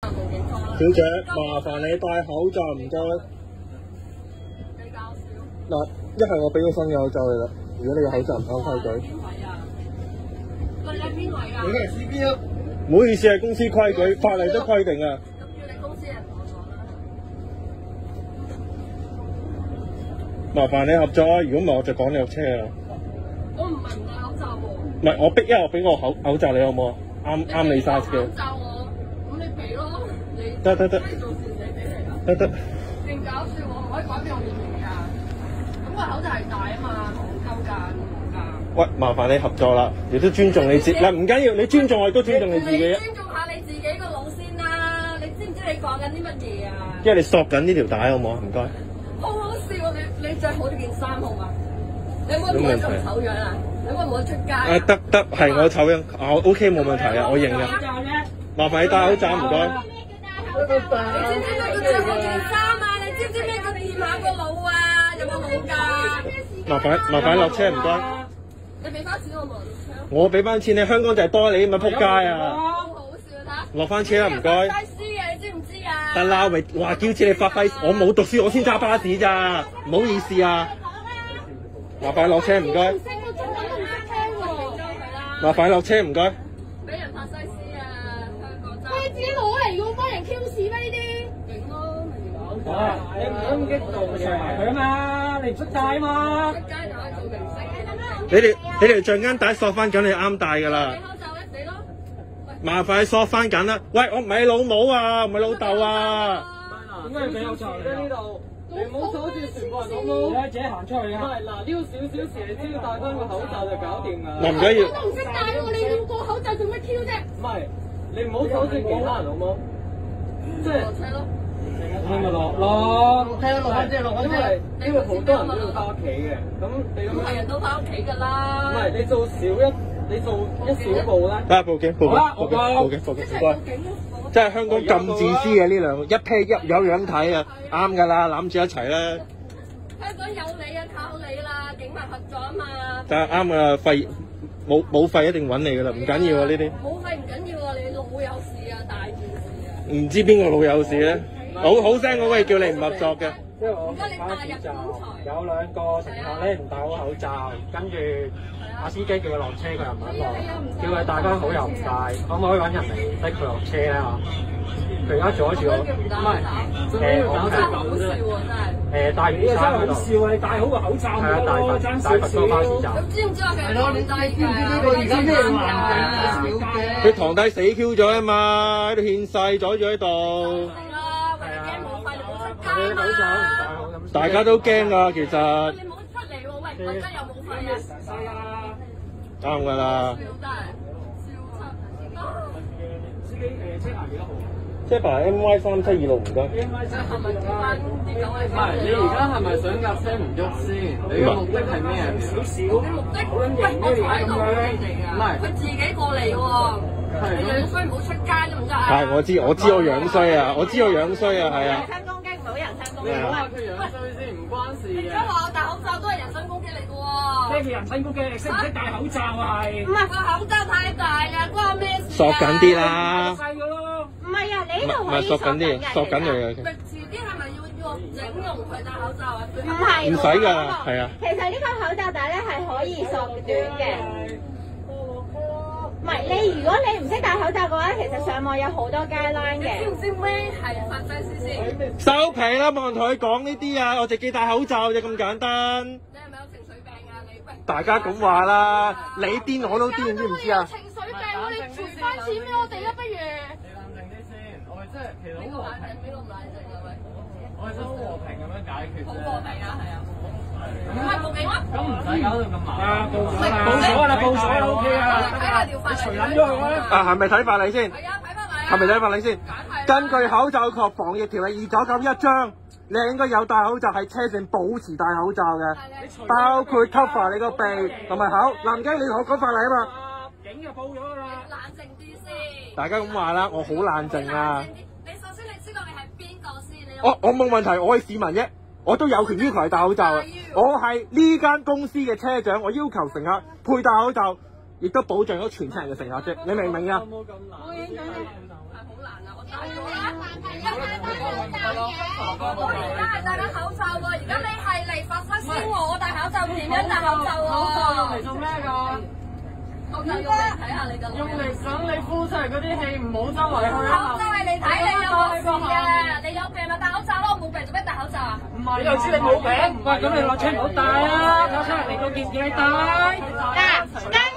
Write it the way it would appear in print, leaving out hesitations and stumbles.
小姐，麻煩你戴口罩唔該。 幾搞笑！ 嗱，一係我俾個新嘅口罩你啦。如果你個口罩唔啱規矩， 你喺邊位啊？ 你係 C B 啊？唔好意思，係公司規矩，法例都規定啊。 咁要你公司人同我講啦。 麻煩你合作，如果唔係我就趕你落車啊！ 我唔係唔戴口罩喎。 唔係我逼，因為我俾個口罩你好唔好啊？啱你 size 嘅。 口罩我，咁你俾咯。 得。 做善死俾你㗎。 得。 勁搞笑喎！唔可以改變我面型㗎。咁個口罩係戴啊嘛，冇鳩㗎，冇㗎。 喂，麻煩你合作啦，亦都尊重你自嗱，唔緊要，你尊重我亦都尊重你自己。 你尊重下你自己個腦先啦！你知唔知你講緊啲乜嘢啊？ 因為你索緊呢條帶好唔好啊？唔該。 好好笑！你着好呢件衫好嘛？你可唔可以咁醜樣啊？你可唔可以出街啊？ 得，係我醜樣，我 OK 冇問題啊，我認嘅。麻煩你戴口罩唔該。 你知唔知咩叫着好件衫啊？你知唔知咩叫掂下個腦啊？有冇腦㗎？ 麻煩落車唔該。 你俾翻錢我冇？ 我俾翻錢你，香港就係多你咪仆街啊！ 好好笑睇。 落翻車啦，唔該。 巴士嘅，你知唔知啊？ 得啦，咪話叫住你發揮，我冇讀書，我先揸巴士咋，唔好意思啊。麻煩落車唔該。麻煩落車唔該。 俾人拍西施啊！香港揸。 你自己攞嚟要幫人 Q 屎咩？呢啲勁咯，咪你唔好咁激動，上埋佢啊嘛！你唔出街啊嘛！ 出街就可以做明星。 你條橡筋帶索翻緊，你啱戴㗎啦。 你口罩咧，死咯！ 麻煩你索翻緊啦。喂，我唔係老母啊，唔係老豆啊。 點解要俾口罩你呢度？你唔好阻住全部人好冇？你自己行出去啊！唔係嗱，呢個少少事，你只要戴翻個口罩就搞掂㗎。 唔緊要。 我都唔識戴喎，你要個口罩做乜 Q 啫？ 唔係，你唔好阻住其他人好冇？即係落車咯。 你咪落車落翻車落翻車，因為好多人都要翻屋企嘅，咁你咁樣係人都翻屋企㗎啦。 唔係你做一小步咧。 得報警， 好啦，我報警，唔該。即係香港咁自私嘅呢兩個，一 pair 一有樣睇啊，啱㗎啦，攬住一齊啦。 香港有你啊，靠你啦，警民合作啊嘛。 但係啱啊，費冇費一定揾你㗎啦，唔緊要啊呢啲。 冇費唔緊要啊，你老有事啊，大件事啊。 唔知邊個老有事咧？好聲嗰位叫你唔合作嘅。 即係我拍片就有兩個乘客咧唔戴好口罩，跟住阿司機叫佢落車，佢又唔肯落，叫佢戴翻好又唔戴，可唔可以揾人嚟逼佢落車咧？佢而家阻住我，唔係我真係好笑喎，真係。 戴完衫喺度。笑啊！你戴好個口罩係啊，戴佛多巴士站。 咁知唔知我其實堂弟㗎？ 而家咩環境啊？ 佢堂弟死 Q 咗啊嘛，喺度獻世阻住喺度。 係啦，為咗驚冇費，你冇出街嘛。 大家都驚啊，其實。 你冇出嚟喎，喂，大家又冇費啊。 啱㗎啦。 真係笑柒。 司機車牌幾多號？ 車牌 MY3726唔該。 係咪叫翻啲狗嚟？ 唔係，你而家係咪想架車唔喐先？你嘅目的係咩？ 你目的喂，我坐喺度唔係，佢自己過嚟喎。你樣衰唔好出街得唔得啊？ 係，我知我樣衰啊，我知我樣衰啊，係啊。 人身攻擊唔好人身攻擊。 你唔好話佢樣衰先，唔關事嘅。 你而家話我戴口罩都係人身攻擊嚟嘅喎。 咩叫人身攻擊？你識唔識戴口罩啊？係。 唔係個口罩太大啊，關我咩事啊？ 索緊啲啦。 細個咯。 唔係啊，你呢度唔係索緊啲，索緊嚟嘅。 遲啲係咪要整容佢戴口罩啊？ 唔係， 唔使㗎，係啊。 其實呢個口罩帶咧係可以索短嘅。唔係如果你唔識戴口罩嘅話，其實上網有好多 guideline 嘅。 知唔知咩係法西斯先？ 收皮啦，冇人同佢講呢啲啊！我直接戴口罩啫，咁簡單。 你係咪有情緒病啊？你喂， 大家咁話啦，你癲我都癲，知唔知啊？ 情緒病，我哋賠翻錢俾我哋啦，不如。 你冷靜啲先，我哋真係其實好和平， 邊個唔冷靜啊？喂， 我哋想好和平咁樣解決。 好和平啊，係啊。唔係報警啊！ 咁唔使搞到咁麻煩。報咗啦，報咗啦，OK 啊。 睇下條法例。 除撚咗佢啦。 係咪睇法例先？ 係啊，睇法例。 係咪睇法例先？根據口罩及防疫條例2991章，你係應該有戴口罩，喺車上保持戴口罩嘅，包括 cover 你個鼻同埋口。林基，你同我講法例啊嘛。 警就報咗啦。 冷靜啲先。 大家咁話啦，我好冷靜啊。 你首先你知道你係邊個先？你我冇問題，我係市民啫。我都有權要求係戴口罩啊！我係呢間公司嘅車長，我要求乘客佩戴口罩，亦都保障咗全車人嘅乘客啫。你明唔明啊？ 冇咁難。 好難啊！我戴咗啦。 我而家係戴緊口罩喎，而家你係嚟發生燒我戴口罩，點樣戴口罩喎？ 口罩用嚟做咩㗎？ 口罩用嚟睇下你嘅。 用嚟想你呼出嚟嗰啲氣唔好周圍去啊！ 口罩係嚟睇你有冇事嘅，你有病咪戴口罩咯，我冇病做咩戴口罩啊？ 唔係，你又知你冇病？喂，咁你落車唔好戴啊！攞出嚟嚟到件事你戴。